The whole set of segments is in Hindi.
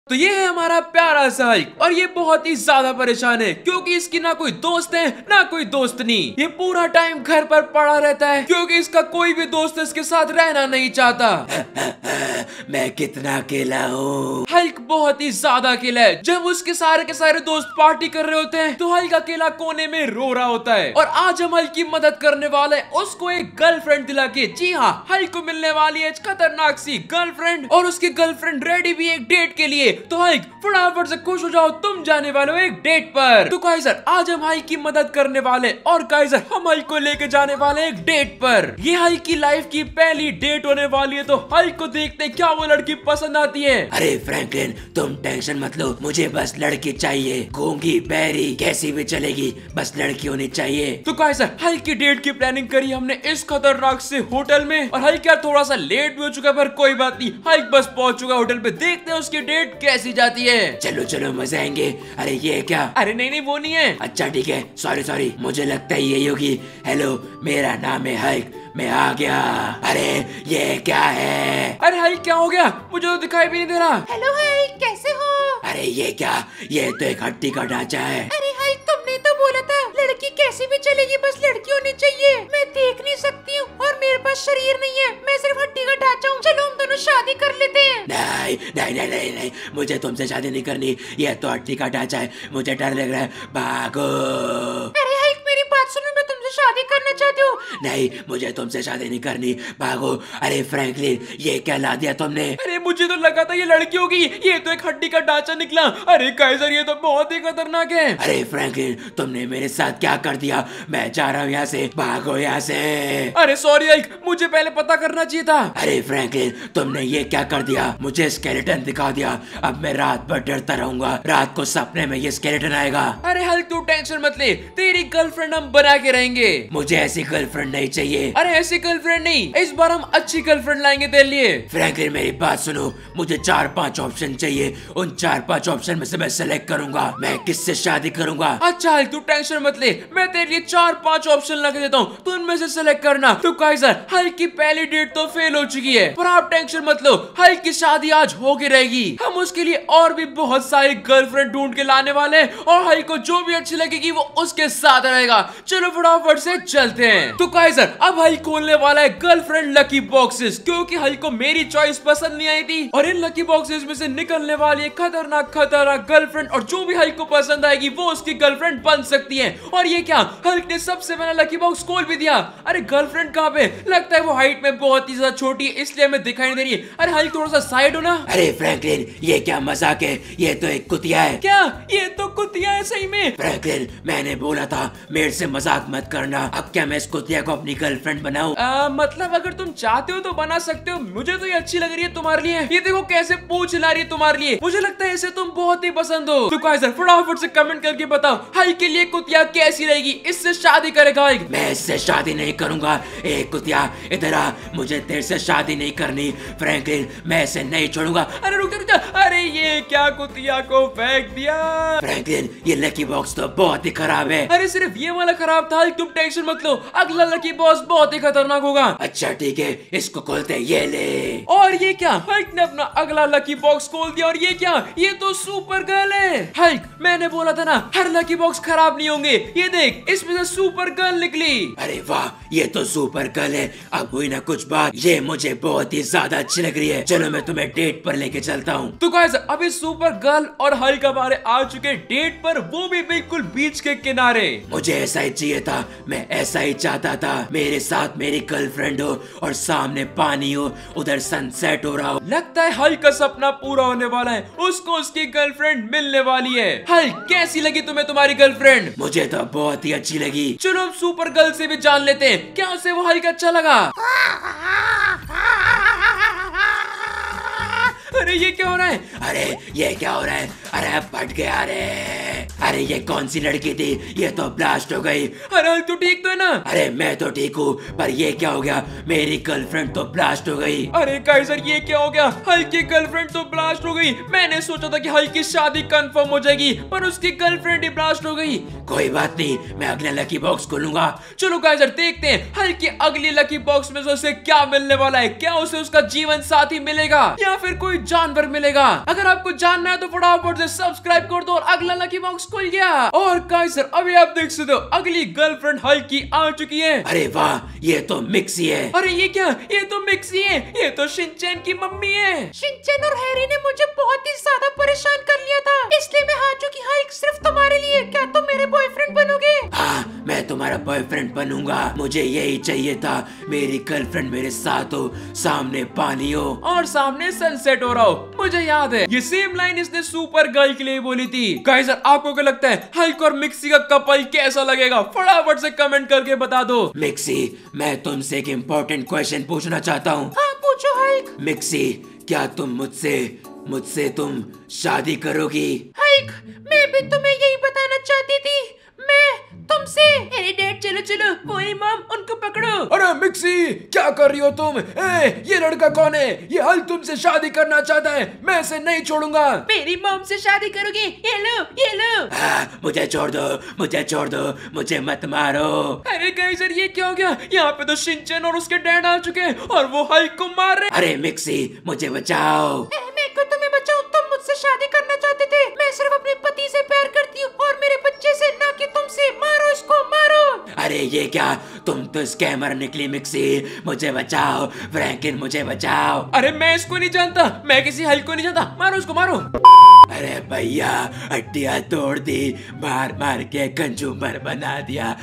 तो ये है हमारा प्यारा सा हल्क और ये बहुत ही ज्यादा परेशान है क्योंकि इसकी ना कोई दोस्त है ना कोई दोस्तनी। ये पूरा टाइम घर पर पड़ा रहता है क्योंकि इसका कोई भी दोस्त इसके साथ रहना नहीं चाहता। मैं कितना अकेला हूँ। हल्क बहुत ही ज्यादा अकेला है। जब उसके सारे के सारे दोस्त पार्टी कर रहे होते हैं तो हल्क अकेला कोने में रो रहा होता है। और आज हम हल्क की मदद करने वाले हैं, उसको एक गर्लफ्रेंड दिला के। जी हाँ, हल्क को मिलने वाली है खतरनाक सी गर्लफ्रेंड और उसकी गर्लफ्रेंड रेडी भी एक डेट के लिए। तो हल्क फटाफट से खुश हो जाओ, तुम जाने वाले हो एक डेट पर। तो काइजर आज हम हल्क की मदद करने वाले और काइजर हम हल्क को लेके जाने वाले एक डेट पर। ये हल्क की लाइफ की पहली डेट होने वाली है। तो हल्क को देखते क्या वो लड़की पसंद आती है। अरे फ्रैंकलिन तुम टेंशन मत लो, मुझे बस लड़की चाहिए। गूंगी बहरी कैसी भी चलेगी, बस लड़की होनी चाहिए। तो काइजर हल्क की डेट की प्लानिंग करी हमने इस खतरनाक से होटल में। और हल्क यार थोड़ा सा लेट भी हो चुका है पर कोई बात नहीं, हल्क बस पहुंच चुका होटल पे। देखते हैं उसकी डेट कैसी जाती है। चलो चलो मजे आएंगे। अरे ये क्या? अरे नहीं नहीं वो नहीं है। अच्छा ठीक है, सॉरी सॉरी, मुझे लगता है यही होगी। हेलो मेरा नाम है हल्क, मैं आ गया। अरे ये क्या है? अरे हल्क क्या हो गया? मुझे तो दिखाई भी नहीं दे रहा। हेलो हल्क, कैसे हो? अरे ये क्या? ये तो एक हड्डी का ढांचा है। अरे हल्क, तुमने तो बोला था लड़की कैसी भी चलेगी, बस लड़की होनी चाहिए। मैं देख नहीं सकती हूँ और मेरे पास शरीर नहीं है, मैं सिर्फ हड्डी का ढांचा हूँ। चलो हम दोनों शादी कर लेते हैं। नहीं नहीं नहीं नहीं नहीं, मुझे तुमसे शादी नहीं करनी। ये तो हड्डी का ढांचा है, मुझे डर लग रहा है। भागो। अरे हल्क मेरी बात सुनो, मैं तुमसे शादी करना चाहती हूँ। नहीं, मुझे तुमसे शादी नहीं करनी, भागो। अरे फ्रैंकलिन ये क्या ला दिया तुमने? अरे मुझे तो लगा था ये लड़की होगी, ये तो एक हड्डी का ढांचा निकला। अरे काइजर ये तो बहुत ही खतरनाक है। अरे फ्रैंकलिन तुमने मेरे साथ क्या कर दिया? मैं जा रहा हूँ यहाँ से, भागो यहाँ से। अरे सॉरी हल्क, मुझे पहले पता करना चाहिए था। अरे फ्रैंकलिन तुमने ये क्या कर दिया? मुझे स्केलेटन दिखा दिया। अब मैं रात भर डरता रहूंगा, रात को सपने में ये स्केलेटन आएगा। अरे हल्क तू टेंशन मत ले, तेरी गर्लफ्रेंड हम बना के रहेंगे। मुझे ऐसी गर्लफ्रेंड नहीं चाहिए। अरे ऐसी गर्लफ्रेंड नहीं, इस बार हम अच्छी गर्लफ्रेंड लाएंगे तेरे लिए। फ्रैंकलिन मेरी बात सुनो, मुझे 4-5 ऑप्शन चाहिए। उन 4-5 ऑप्शन में से मैं सेलेक्ट करूंगा मैं किससे शादी करूंगा। अच्छा हल्क तू टेंशन मत ले, मैं तेरे लिए 4-5 ऑप्शन लगा देता हूँ, तू उनमें से सेलेक्ट करना। तो काइजर हल्क की पहली डेट तो फेल हो चुकी है पर आप टेंशन मत लो, हल्क की शादी आज होके रहेगी। हम उसके लिए और भी बहुत सारी गर्लफ्रेंड ढूंढ के लाने वाले हैं और हल्क को जो भी अच्छी लगेगी वो उसके साथ रहेगा। चलो फटाफट से चलते हैं। तो काइजर अब हल्क खोलने वाला है गर्लफ्रेंड लकी बॉक्सेस क्योंकि हल्क को मेरी चॉइस पसंद नहीं आई थी और इन लकी बॉक्सेस में से निकलने वाली है खतरनाक खतरनाक गर्लफ्रेंड और जो भी हल्क को पसंद आएगी वो उसकी गर्लफ्रेंड बन सकती है। और ये क्या, हल्क ने सबसे पहला लकी बॉक्स खोल भी दिया। अरे गर्लफ्रेंड कहाँ पे? लगता है वो हाइट में बहुत ही ज्यादा छोटी है इसलिए हमें दिखाई नहीं दे रही है। अरे हल्क थोड़ा सा साइड हो ना। अरे फ्रैंकलिन ये क्या मजाक है? ये तो एक कुतिया है। क्या ये तो कुतिया है सही में? फ्रैंकलिन मैंने बोला था मेरे से मजाक मत करना। अब क्या मैं इस कुतिया को अपनी गर्लफ्रेंड बनाऊं? मतलब अगर तुम चाहते हो तो बना सकते हो, मुझे तो ये अच्छी लग रही है तुम्हारे लिए। ये देखो कैसे पूंछ हिला रही है तुम्हारे लिए, मुझे लगता है इसे तुम बहुत ही पसंद हो। तो काइजर फटाफट से कमेंट करके बताओ हल्क के लिए कुतिया कैसी रहेगी, इससे शादी करेगा हल्क? मैं इससे शादी नहीं करूंगा। ए कुतिया इधर आ, मुझे तेरे से शादी नहीं करनी। फ्रैंकलिन मैं इसे नहीं छोड़ूंगा। अरे रुक जा, अरे ये क्या कुतिया को फेंक दिया? फ्रैंकलिन ये लकी बॉक्स तो बहुत ही खराब है। अरे सिर्फ ये वाला खराब था हल्क, तुम टेंशन मत लो, अगला लकी बॉक्स बहुत ही खतरनाक होगा। अच्छा ठीक है, इसको खोलते हैं। ये ले। और ये क्या, हल्क ने अपना अगला लकी बॉक्स खोल दिया और ये क्या, ये तो सुपर गर्ल है। हल्क मैंने बोला था ना हर लकी बॉक्स खराब नहीं होंगे, ये देख इसमें से सुपर गर्ल निकली। अरे वाह, ये तो सुपर गर्ल है। अब हुई ना कुछ बात, ये मुझे बहुत ही ज्यादा अच्छी लग रही है। चलो मैं तुम्हें डेट पर लेके चलता हूँ। तो गाइस अभी सुपर गर्ल और हल्क हमारे आ चुके डेट पर, वो भी बिल्कुल बीच के किनारे। मुझे ऐसा ही चाहिए था, मैं ऐसा ही चाहता था। मेरे साथ मेरी गर्लफ्रेंड हो और सामने पानी हो, उधर सनसेट हो रहा हो। लगता है हल्क का सपना पूरा होने वाला है, उसको उसकी गर्लफ्रेंड मिलने वाली है। हल्क कैसी लगी तुम्हें तुम्हारी गर्लफ्रेंड? मुझे तो बहुत ही अच्छी लगी। चलो अब सुपर गर्ल से भी जान लेते हैं क्या उसे वो हल्क अच्छा लगा। अरे ये क्या हो रहा है? अरे ये क्या हो रहा है? अरे फट गया रे। अरे ये कौन सी लड़की थी, ये तो ब्लास्ट हो गई। अरे हल्क तू ठीक तो है ना? अरे मैं तो ठीक हूँ, पर ये क्या हो गया, मेरी गर्लफ्रेंड तो ब्लास्ट हो गई। अरे काइजर ये क्या हो गया, हल्क की गर्लफ्रेंड तो ब्लास्ट हो गई। मैंने सोचा था कि हल्क की शादी कंफर्म हो जाएगी, पर उसकी गर्लफ्रेंड ही ब्लास्ट हो गई। कोई बात नहीं, मैं अगला लकी बॉक्स खोलूंगा। चलो काइजर देखते हैं हल्क की अगली लकी बॉक्स में से उसे क्या मिलने वाला है। क्या उसे उसका जीवन साथी मिलेगा या फिर कोई जानवर मिलेगा? अगर आपको जानना है तो फटाफट से सब्सक्राइब कर दो और अगला लकी बॉक्स खुल गया। और काइजर अभी आप देख सकते हो अगली गर्लफ्रेंड हल्क की आ चुकी है। अरे वाह, ये तो मिक्सी है। अरे ये क्या, ये तो मिक्सी है, ये तो शिनचैन की मम्मी है। शिनचैन और हैरी ने मुझे बहुत ही ज्यादा परेशान कर लिया था, इसलिए मैं आ चुकी हल्क सिर्फ तुम्हारे लिए। क्या तुम मेरे बॉयफ्रेंड बनोगे? हाँ, मैं तुम्हारा बॉयफ्रेंड बनूंगा। मुझे यही चाहिए था, मेरी गर्लफ्रेंड मेरे साथ हो, सामने पानी हो और सामने सनसेट हो रहा हो। मुझे याद है ये सेम लाइन इसने सुपर गर्ल के लिए बोली थी। गाइस आपको क्या लगता है हल्क और मिक्सी का कपल कैसा लगेगा? फटाफट से कमेंट करके बता दो। मिक्सी, मैं तुमसे एक इम्पोर्टेंट क्वेश्चन पूछना चाहता हूँ। हाँ पूछो हल्क। मिक्सी, क्या तुम मुझसे तुम शादी करोगी? हल्क, मैं भी तुम्हें यही बताना चाहती थी, मैं तुमसे। अरे डैड चलो चलो, वही मॉम उनको पकड़ो। अरे मिक्सी क्या कर रही हो तुम? ये लड़का कौन है? ये हल्क तुमसे शादी करना चाहता है, मैं इसे नहीं छोड़ूंगा। मेरी मॉम से शादी करोगे? ये लो ये लो। मुझे छोड़ दो, मुझे छोड़ दो, मुझे मत मारो। अरे गाइस ये क्या हो गया? यहाँ पे तो शिनचैन और उसके डैड आ चुके हैं और वो हल्क को मार रहे। अरे मिक्सी, मुझे बचाओ। मैं को तुम्हें बचाऊं? तुम मुझसे शादी करना चाहते थे। मैं सिर्फ अपने पति से प्यार करती हूँ और मेरे बच्चे से, ना कि तुमसे। मारो इसको, मारो। अरे ये क्या, तुम तो स्कैमर निकली। मिक्सी मुझे बचाओ, फ्रैंकलिन मुझे बचाओ। अरे मैं इसको नहीं जानता, मैं किसी हल्क को नहीं जानता। मारो उसको, मारो। अरे भैया, हड्डियां तोड़ दी, मार मार के कंज्यूमर बना दिया।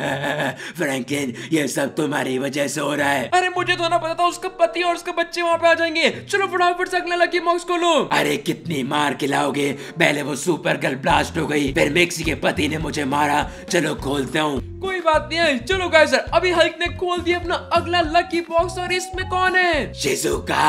फ्रैंकलिन, ये सब तुम्हारी वजह से हो रहा है। अरे मुझे तो ना पता था उसका पति और उसके बच्चे वहाँ पे आ जाएंगे। चलो फटाफट से अगला लकी बॉक्स खोलो। अरे कितनी मार खिलाओगे? पहले वो सुपर गर्ल ब्लास्ट हो गई, फिर मिक्सी के पति ने मुझे मारा। चलो खोलता हूँ। कोई बात नहीं है। चलो गाइस अभी हल्क ने खोल दिया अपना अगला लकी बॉक्स और इसमें कौन है? शिजुका।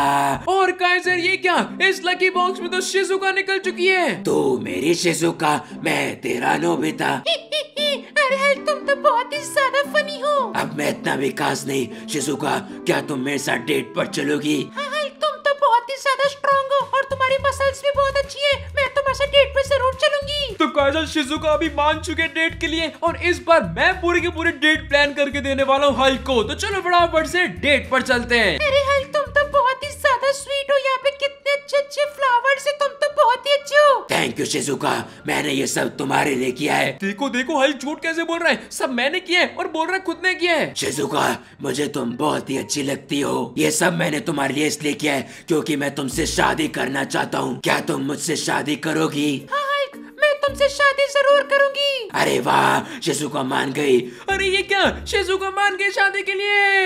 और गाइस ये क्या, इस लकी बॉक्स में तो शिजुका निकल चुकी है। तू मेरी शिजुका, मैं तेरा नोबिता। अरे हल्क तुम तो बहुत ही ज्यादा फनी हो। अब मैं इतना भी खास नहीं। शिजुका, क्या तुम मेरे साथ डेट पर चलोगी? हाँ हल्क, तुम तो बहुत ही ज्यादा स्ट्रॉन्ग हो और तुम्हारी मसल्स भी बहुत अच्छी है। मैं तुम्हारे साथ डेट पे जरूर चलूंगी। तो गाइस शिजुका अभी मान चुके डेट के लिए और इस बार मैं पूरी की पूरी डेट प्लान करके देने वाला हूँ हल्क को। तो चलो फटाफट से डेट पर चलते हैं। अरे हल्क तुम तो बहुत ही ज्यादा स्वीट हो। यहाँ पे कितने अच्छे अच्छे फ्लावर्स है, तुम तो बहुत ही अच्छे हो। थैंक यू शिजुका, मैंने ये सब तुम्हारे लिए किया है। देखो देखो हल्क झूठ कैसे बोल रहा है, सब मैंने किया है और बोल रहा है खुद ने किया है। शिजुका, मुझे तुम बहुत ही अच्छी लगती हो। ये सब मैंने तुम्हारे लिए इसलिए किया है क्योंकि मैं तुमसे शादी करना चाहता हूँ। क्या तुम मुझसे शादी करोगी? हाँ हल्क, मैं तुमसे शादी जरूर करूंगी। अरे वाह, शिजुका मान गई। अरे ये क्या, शिजुका मान गई शादी के लिए।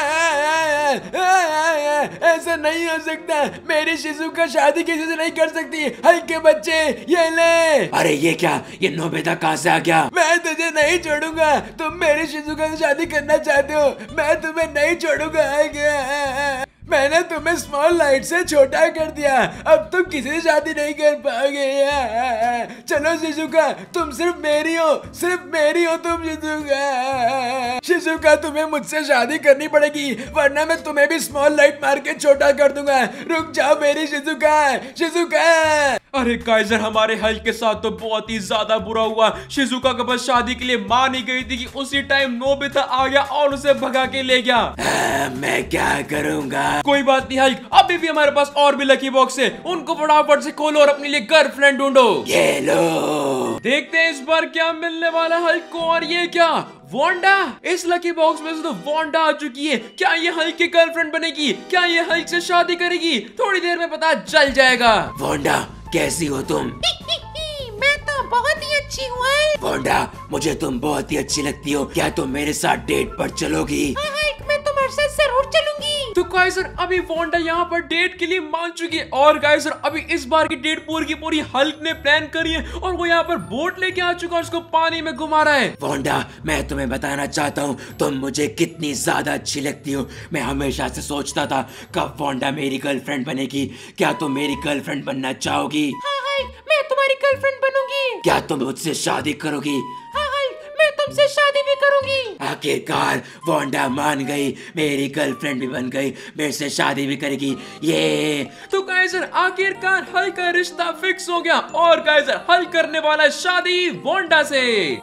ऐसा नहीं हो सकता, मेरी शिजुका शादी किसी से नहीं कर सकती। हल्क के बच्चे ये ले। अरे ये क्या, ये नोबिता कहाँ से आ गया? मैं तुझे नहीं छोड़ूंगा। तुम मेरी शिजुका से शादी करना चाहते हो, मैं तुम्हें नहीं छोड़ूंगा। मैंने तुम्हें स्मॉल लाइट से छोटा कर दिया, अब तुम किसी से शादी नहीं कर पाओगे। चलो शिजुका, तुम सिर्फ मेरी हो, सिर्फ मेरी हो तुम शिजुका। शिजुका, तुम्हें मुझसे शादी करनी पड़ेगी वरना मैं तुम्हें भी स्मॉल लाइट मार के छोटा कर दूंगा। रुक जाओ मेरी शिजुका, शिजुका। अरे काइजर हमारे हल्क के साथ तो बहुत ही ज्यादा बुरा हुआ। शिजुका के पास शादी के लिए मान ही गई थी कि उसी टाइम नोबिता आ गया और उसे भगा के ले गया। मैं क्या करूंगा? कोई बात नहीं हल्क, अभी भी हमारे पास और भी लकी बॉक्स है, उनको फटाफट से खोलो और अपने लिए गर्लफ्रेंड ढूंढो। ये लो। देखते हैं इस बार क्या मिलने वाला हल्क को। और ये क्या, वांडा? इस लकी बॉक्स में से तो वांडा आ चुकी है। क्या ये हल्क की गर्लफ्रेंड बनेगी? क्या ये हल्क से शादी करेगी? थोड़ी देर में पता चल जाएगा। वांडा, कैसी हो तुम? मैं तो बहुत ही अच्छी हूँ हल्क। वांडा, मुझे तुम बहुत ही अच्छी लगती हो। क्या तुम मेरे साथ डेट पर चलोगी? हाँ हल्क, मैं तुम्हारे साथ जरूर चलूंगी। तो गाइस अभी वांडा यहाँ पर डेट के लिए मान चुकी है और गाइस अभी इस बार की डेट पूरी की पूरी हल्क ने प्लान करी है और वो यहाँ पर बोट लेके आ चुका है, उसको पानी में घुमा रहा है। वांडा, मैं तुम्हें बताना चाहता हूँ तुम मुझे कितनी ज्यादा अच्छी लगती हो। मैं हमेशा से सोचता था कब वांडा मेरी गर्लफ्रेंड बनेगी। क्या तुम मेरी गर्लफ्रेंड बनना चाहोगी? हाँ हल्क, मैं मैं तुम्हारी गर्लफ्रेंड बनूंगी। क्या तुम मुझसे शादी करोगी? हाँ हल्क, मैं तुमसे शादी भी करूंगी। आखिरकार वांडा मान गई, मेरी गर्लफ्रेंड भी बन गई, मेरे से शादी भी करेगी। ये तो काइजर आखिरकार हल्क का रिश्ता फिक्स हो गया और काइजर हल्क करने वाला है शादी वांडा से।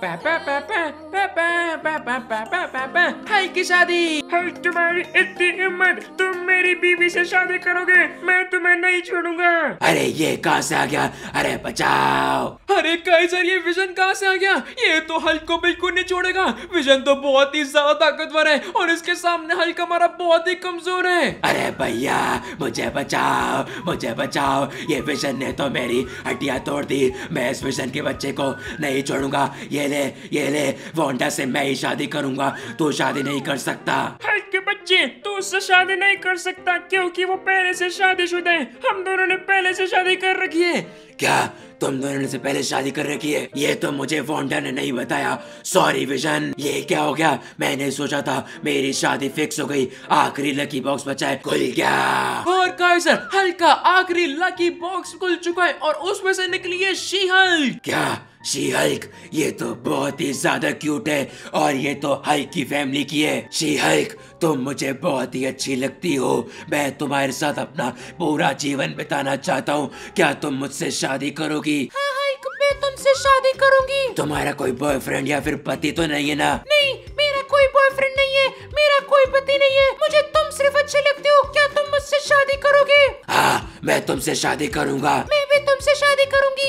हल्क की शादी। हल्क तुम्हारी इतनी हिम्मत, तुम मेरी बीवी से शादी करोगे? मैं तुम्हें नहीं छोड़ूंगा। अरे ये कहाँ से आ गया? अरे बचाओ। अरे काइजर ये विजन कहाँ से आ गया? ये तो हल्क को बिल्कुल नहीं छोड़ेगा। विजन तो बहुत ही ज्यादा ताकतवर है और इसके सामने हल्क हमारा बहुत ही कमजोर है। अरे भैया मुझे बचाओ, मुझे बचाओ, ये विजन ने तो मेरी हड्डियां तोड़ दी। मैं इस विजन के बच्चे को नहीं छोड़ूंगा। ये ले वांडा से मैं ही शादी करूंगा, तू शादी नहीं कर सकता। हल्क के बच्चे, तू उससे शादी नहीं कर सकता क्योंकि वो पहले से शादीशुदा है। हम दोनों ने पहले से शादी कर रखी है। क्या तुम दोनों ने से पहले शादी कर रखी है? ये तो मुझे वांडा ने नहीं बताया। Sorry Vision. ये क्या हो गया? मैंने सोचा था मेरी शादी फिक्स हो गई, आखिरी लकी बॉक्स बचा है, खुल गया। और काइजर हल्क का आखिरी लकी बॉक्स खुल चुका है और उसमें से निकली है शी हल्क। क्या शी हल्क? ये तो बहुत ही ज्यादा क्यूट है और ये तो हल्क की फैमिली की है। शी हल्क तुम मुझे बहुत ही अच्छी लगती हो, मैं तुम्हारे साथ अपना पूरा जीवन बिताना चाहता हूँ। क्या तुम मुझसे शादी करोगी? हाँ हल्क, मैं तुमसे शादी करूंगी। तुम्हारा कोई बॉयफ्रेंड या फिर पति तो नहीं है ना? नहीं, मेरा कोई बॉयफ्रेंड नहीं है, मेरा कोई पति नहीं है, मुझे तुम सिर्फ अच्छे लगते हो। क्या तुम मुझसे शादी करोगे? हाँ मैं तुमसे शादी करूंगा। मैं भी तुमसे शादी करूंगी।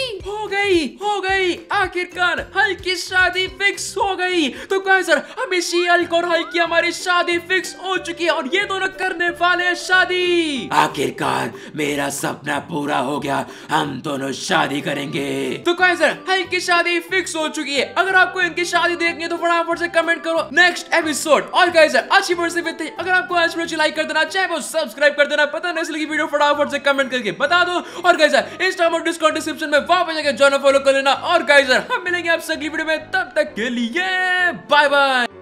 हो गई आखिरकार हल्क की शादी फिक्स हो गई। तो काइजर अभी शी हल्क और हल्क की हमारी शादी फिक्स हो चुकी है और ये दोनों करने वाले हैं शादी। आखिरकार मेरा सपना पूरा हो गया, हम दोनों शादी करेंगे। तो काइजर हल्क की शादी फिक्स हो चुकी है। अगर आपको इनकी शादी देखनी है तो फटाफट से कमेंट करो नेक्स्ट एपिसोड। और काइजर अच्छी बात से भी अगर आपको आज वीडियो लाइक कर देना, चाहे वो सब्सक्राइब कर देना, पता नहीं इसलिए वीडियो फटाफट से कमेंट करके बता दो। और काइजर इंस्टाग्राम और डिस्कॉर्ड डिस्क्रिप्शन में वहां पे जाकर जॉइन फॉलो कर लेना। और काइजर हम मिलेंगे आपसे अगली वीडियो में, तब तक के लिए बाय बाय।